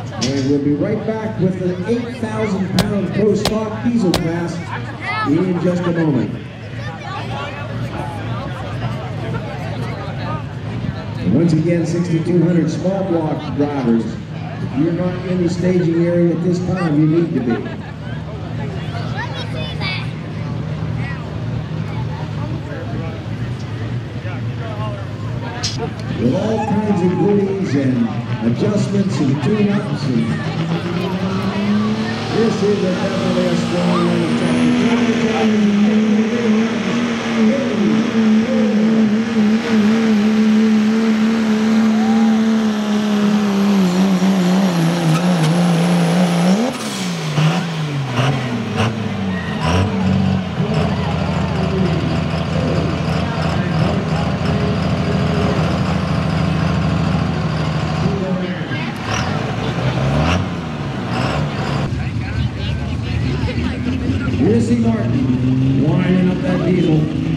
And we'll be right back with the 8,000-pound pro stock diesel class in just a moment. And once again, 6,200 small block drivers. If you're not in the staging area at this time, you need to be. With all kinds of goodies and adjustments and tune-ups, and this is definitely a strong Martin winding up that diesel.